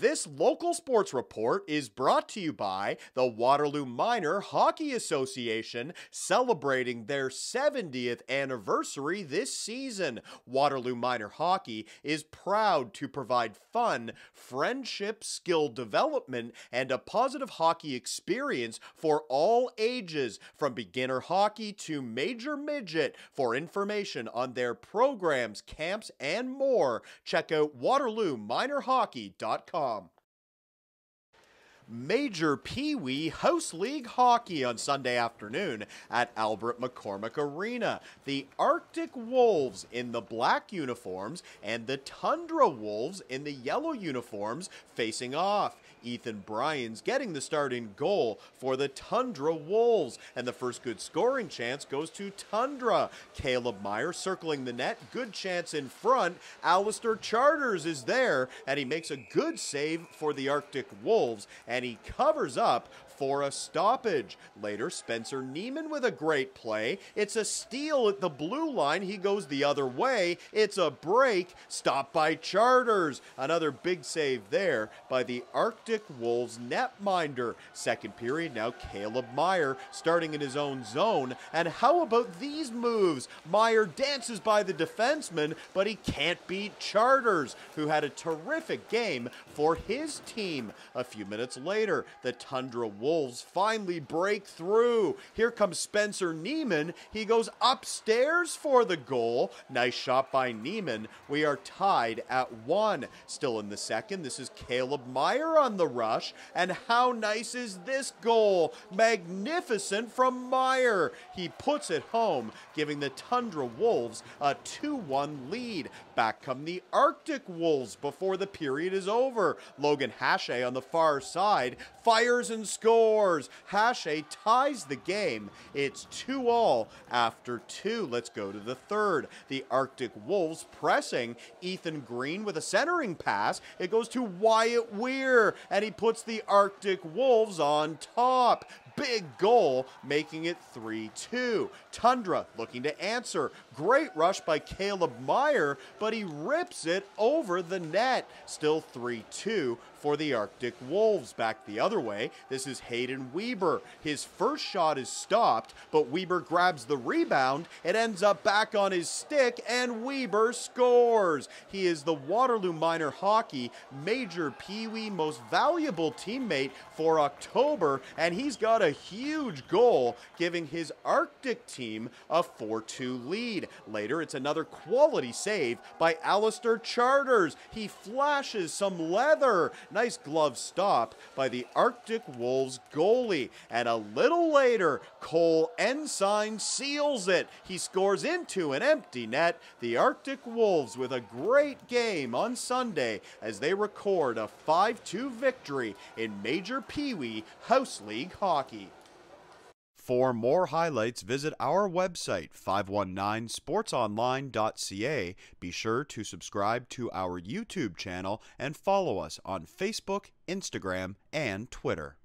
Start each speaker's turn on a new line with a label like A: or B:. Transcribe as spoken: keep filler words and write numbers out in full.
A: This local sports report is brought to you by the Waterloo Minor Hockey Association, celebrating their seventieth anniversary this season. Waterloo Minor Hockey is proud to provide fun, friendship, skill development, and a positive hockey experience for all ages, from beginner hockey to major midget. For information on their programs, camps, and more, check out waterloo minor hockey dot com. Major Peewee Houseleague hockey on Sunday afternoon at Albert McCormick Arena. The Arctic Wolves in the black uniforms and the Tundra Wolves in the yellow uniforms facing off. Ethan Bryans getting the starting goal for the Tundra Wolves, and the first good scoring chance goes to Tundra. Caleb Meyer circling the net, good chance in front. Alistair Charters is there, and he makes a good save for the Arctic Wolves, and he covers up for a stoppage. Later, Spencer Neiman with a great play. It's a steal at the blue line. He goes the other way. It's a break, stopped by Charters. Another big save there by the Arctic Wolves netminder. Second period now, Caleb Meyer starting in his own zone. And how about these moves? Meyer dances by the defenseman, but he can't beat Charters, who had a terrific game for his team. A few minutes later, the Tundra Wolves Wolves finally break through. Here comes Spencer Neiman. He goes upstairs for the goal. Nice shot by Neiman. We are tied at one. Still in the second, this is Caleb Meyer on the rush. And how nice is this goal? Magnificent from Meyer. He puts it home, giving the Tundra Wolves a two one lead. Back come the Arctic Wolves before the period is over. Logan Hache on the far side fires and scores. Hache ties the game. It's two all after two. Let's go to the third. The Arctic Wolves pressing. Ethan Green with a centering pass. It goes to Wyatt Weir, and he puts the Arctic Wolves on top. Big goal, making it three two. Tundra looking to answer. Great rush by Caleb Meyer, but he rips it over the net. Still three two for the Arctic Wolves. Back the other way, this is Hayden Weber. His first shot is stopped, but Weber grabs the rebound. It ends up back on his stick, and Weber scores. He is the Waterloo Minor Hockey Major Peewee Most Valuable Teammate for October, and he's got a huge goal, giving his Arctic team a four two lead. Later, it's another quality save by Alistair Charters. He flashes some leather. Nice glove stop by the Arctic Wolves goalie. And a little later, Cole Ensign seals it. He scores into an empty net. The Arctic Wolves with a great game on Sunday as they record a five two victory in Major Peewee Houseleague hockey. For more highlights, visit our website, five one nine sports online dot c a. Be sure to subscribe to our YouTube channel and follow us on Facebook, Instagram, and Twitter.